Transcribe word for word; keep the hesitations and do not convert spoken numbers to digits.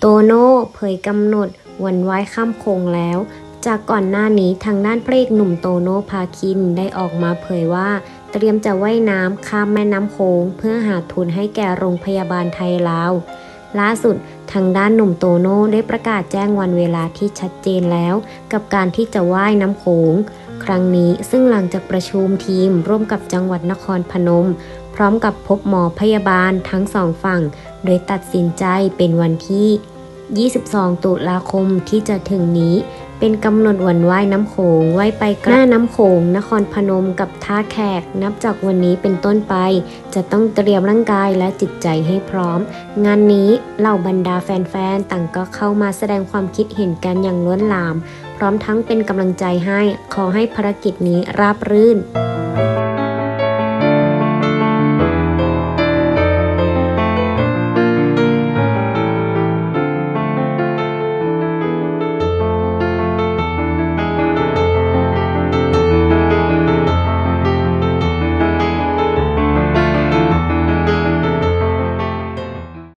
โตโน่เผยกำหนดวันไหว้ข้ามโขงแล้วจากก่อนหน้านี้ทางด้านพระเอกหนุ่มโตโน่พาคินได้ออกมาเผยว่าเตรียมจะว่ายน้ำข้ามแม่น้ำโขงเพื่อหาทุนให้แก่โรงพยาบาลไทยลาวล่าสุดทางด้านหนุ่มโตโน่ได้ประกาศแจ้งวันเวลาที่ชัดเจนแล้วกับการที่จะว่ายน้ำโขงครั้งนี้ซึ่งหลังจากประชุมทีมร่วมกับจังหวัดนครพนมพร้อมกับพบหมอพยาบาลทั้งสองฝั่งโดยตัดสินใจเป็นวันที่ยี่สิบสองตุลาคมที่จะถึงนี้เป็นกำหนดวันว่ายน้ำโขงว่ายไปหน้าน้ำโขงนครพนมกับท่าแขกนับจากวันนี้เป็นต้นไปจะต้องเตรียมร่างกายและจิตใจให้พร้อมงานนี้เหล่าบรรดาแฟนๆต่างก็เข้ามาแสดงความคิดเห็นกันอย่างล้นหลามพร้อมทั้งเป็นกำลังใจให้ขอให้ภารกิจนี้ราบรื่น